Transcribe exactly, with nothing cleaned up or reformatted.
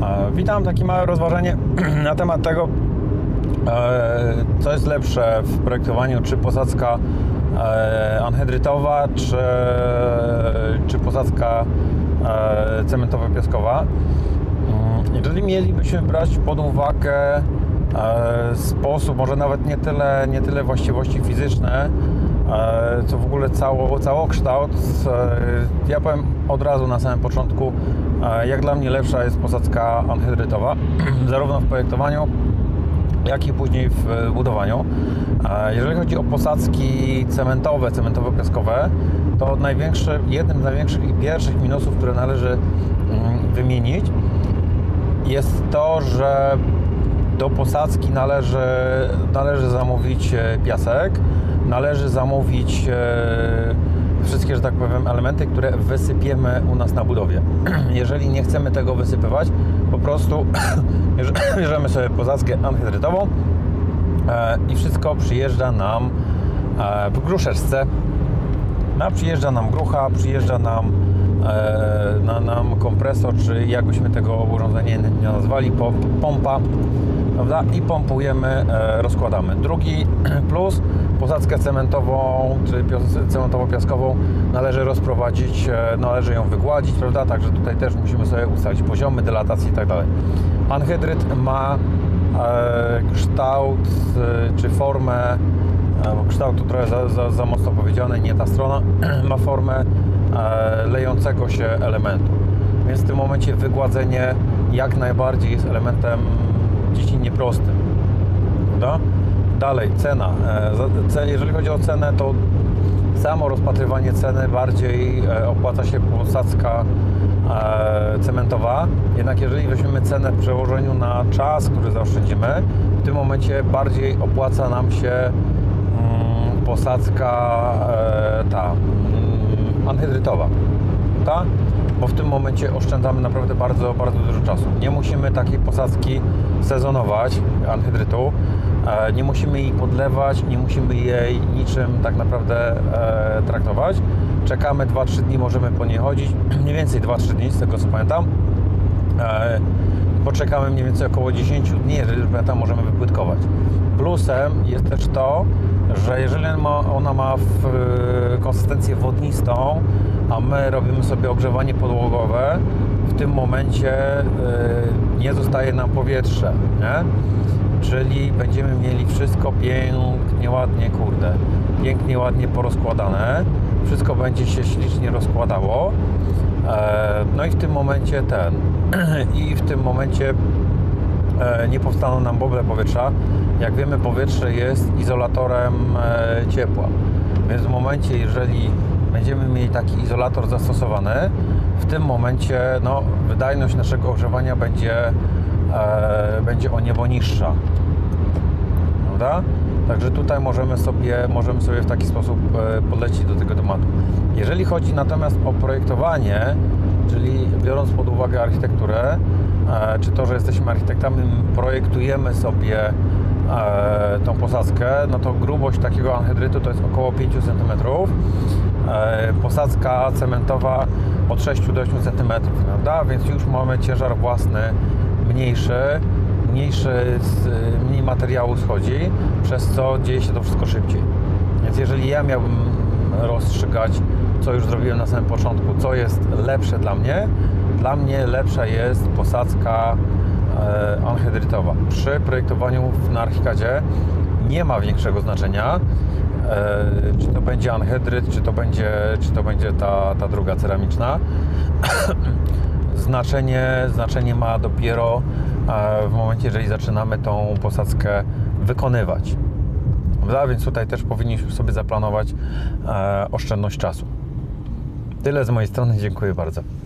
Witam, takie małe rozważanie na temat tego, co jest lepsze w projektowaniu, czy posadzka anhydrytowa, czy, czy posadzka cementowo-piaskowa. Jeżeli mielibyśmy brać pod uwagę sposób, może nawet nie tyle, nie tyle właściwości fizyczne, co w ogóle cało, całokształt, ja powiem od razu na samym początku, jak dla mnie lepsza jest posadzka anhydrytowa, zarówno w projektowaniu, jak i później w budowaniu. Jeżeli chodzi o posadzki cementowe, cementowo-piaskowe, to największy, jednym z największych i pierwszych minusów, które należy wymienić, jest to, że do posadzki należy, należy zamówić piasek, należy zamówić wszystkie, że tak powiem, elementy, które wysypiemy u nas na budowie. Jeżeli nie chcemy tego wysypywać, po prostu bierzemy sobie posadzkę anhydrytową i wszystko przyjeżdża nam w gruszeczce. No, przyjeżdża nam grucha, przyjeżdża nam, na, nam kompresor, czy jakbyśmy tego urządzenia nie nazwali, pompa, prawda? I pompujemy, rozkładamy. Drugi plus, posadzkę cementową, czy cementowo-piaskową należy rozprowadzić, należy ją wygładzić, prawda? Także tutaj też musimy sobie ustalić poziomy, dylatacji i tak dalej. Anhydryt ma e, kształt e, czy formę, bo kształt to trochę za, za, za mocno powiedziane, nie ta strona, ma formę e, lejącego się elementu. Więc w tym momencie wygładzenie jak najbardziej jest elementem dziecinnie prostym, prawda? Dalej, cena. E, jeżeli chodzi o cenę, to samo rozpatrywanie ceny bardziej e, opłaca się posadzka e, cementowa. Jednak jeżeli weźmiemy cenę w przełożeniu na czas, który zaoszczędzimy, w tym momencie bardziej opłaca nam się mm, posadzka e, ta mm, anhydrytowa, ta? Bo w tym momencie oszczędzamy naprawdę bardzo, bardzo dużo czasu. Nie musimy takiej posadzki sezonować, anhydrytu, e, nie musimy jej podlewać, nie musimy jej niczym tak naprawdę e, traktować. Czekamy dwa trzy dni, możemy po niej chodzić, mniej więcej dwa trzy dni, z tego co pamiętam. E, poczekamy mniej więcej około dziesięć dni, jeżeli pamiętam, możemy wypłytkować. Plusem jest też to, że jeżeli ma, ona ma w, e, konsystencję wodnistą, a my robimy sobie ogrzewanie podłogowe, w tym momencie y, nie zostaje nam powietrze, nie? Czyli będziemy mieli wszystko pięknie, ładnie, kurde, pięknie, ładnie porozkładane, wszystko będzie się ślicznie rozkładało, e, no i w tym momencie ten, i w tym momencie e, nie powstaną nam boble powietrza. Jak wiemy, powietrze jest izolatorem e, ciepła, więc w momencie, jeżeli będziemy mieli taki izolator zastosowany, w tym momencie no, wydajność naszego ogrzewania będzie, e, będzie o niebo niższa, prawda? Także tutaj możemy sobie, możemy sobie w taki sposób e, podlecieć do tego tematu. Jeżeli chodzi natomiast o projektowanie, czyli biorąc pod uwagę architekturę, e, czy to, że jesteśmy architektami, projektujemy sobie e, tą posadzkę, no to grubość takiego anhydrytu to jest około pięć centymetrów. Posadzka cementowa od sześć do ośmiu centymetrów, prawda? Więc już mamy ciężar własny mniejszy, mniejszy, mniej materiału schodzi, przez co dzieje się to wszystko szybciej. Więc jeżeli ja miałbym rozstrzygać, co już zrobiłem na samym początku, co jest lepsze dla mnie, dla mnie lepsza jest posadzka e, anhydrytowa. Przy projektowaniu na Archicadzie nie ma większego znaczenia, E, czy to będzie anhydryt, czy to będzie, czy to będzie ta, ta druga ceramiczna. znaczenie, znaczenie ma dopiero e, w momencie, jeżeli zaczynamy tą posadzkę wykonywać. Prawda? Więc tutaj też powinniśmy sobie zaplanować e, oszczędność czasu. Tyle z mojej strony, dziękuję bardzo.